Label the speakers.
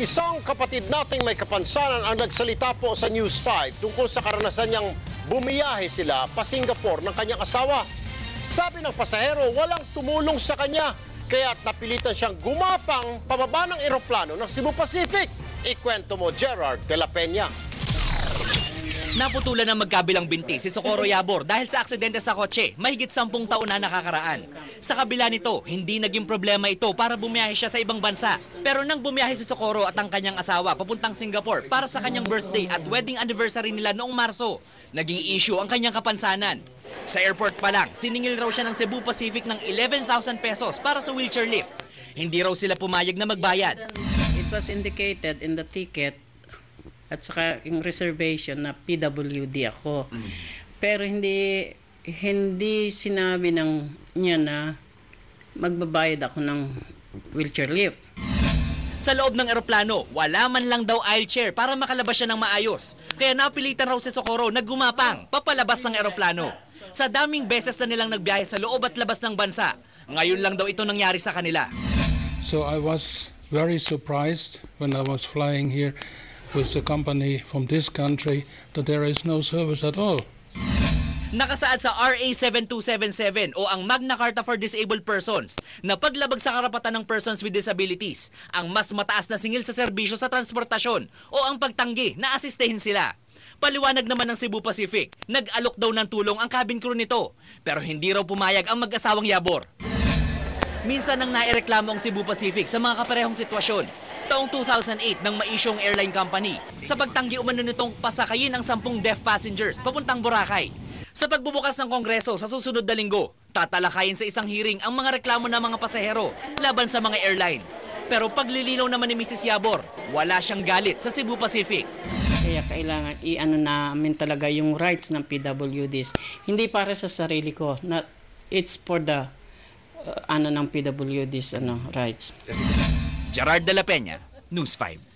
Speaker 1: Isang kapatid nating may kapansanan ang nagsalita po sa News 5 tungkol sa karanasan niyang bumiyahe sila pa Singapore ng kanyang asawa. Sabi ng pasahero, walang tumulong sa kanya, kaya napilitan siyang gumapang pababa ng eroplano ng Cebu Pacific. Ikwento mo, Gerard de la Peña.
Speaker 2: Naputulan ng magkabilang binti si Socorro Yabor dahil sa aksidente sa kotse, mahigit 10 taon na nakakaraan. Sa kabila nito, hindi naging problema ito para bumiyahe siya sa ibang bansa. Pero nang bumiyahe si Socorro at ang kanyang asawa papuntang Singapore para sa kanyang birthday at wedding anniversary nila noong Marso, naging issue ang kanyang kapansanan. Sa airport pa lang, siningil raw siya ng Cebu Pacific ng 11,000 pesos para sa wheelchair lift. Hindi raw sila pumayag na magbayad.
Speaker 3: It was indicated in the ticket at saka yung reservation na PWD ako. Pero hindi sinabi niya na magbabayad ako ng wheelchair lift.
Speaker 2: Sa loob ng eroplano, wala man lang daw aisle chair para makalabas siya ng maayos. Kaya napilitan raw si Socorro na gumapang papalabas ng eroplano. Sa daming beses na nilang nagbiyahe sa loob at labas ng bansa, ngayon lang daw ito nangyari sa kanila.
Speaker 4: So I was very surprised when I was flying here with a company from this country that there is no service at all.
Speaker 2: Nakasaad sa RA 7277 o ang Magna Carta for Disabled Persons na paglabag sa karapatan ng persons with disabilities, ang mas mataas na singil sa serbisyo sa transportasyon o ang pagtanggi na asistehin sila. Paliwanag naman ng Cebu Pacific, nag-alok daw ng tulong ang cabin crew nito, pero hindi raw pumayag ang mag-asawang Yabor. Minsan nang naireklamo ang Cebu Pacific sa mga kaparehong sitwasyon. Taong 2008 nang ma-issue ang airline company sa pagtanggi umano nitong pasakayin ang 10 deaf passengers papuntang Boracay. Sa pagbubukas ng Kongreso sa susunod na linggo, tatalakayin sa isang hearing ang mga reklamo ng mga pasahero laban sa mga airline. Pero paglilinaw naman ni Mrs. Yabor, wala siyang galit sa Cebu Pacific.
Speaker 3: Kaya kailangan i-ano namin talaga yung rights ng PWDs. Hindi para sa sarili ko, it's for the ng PWDs rights.
Speaker 2: Gerard de la Peña, News 5.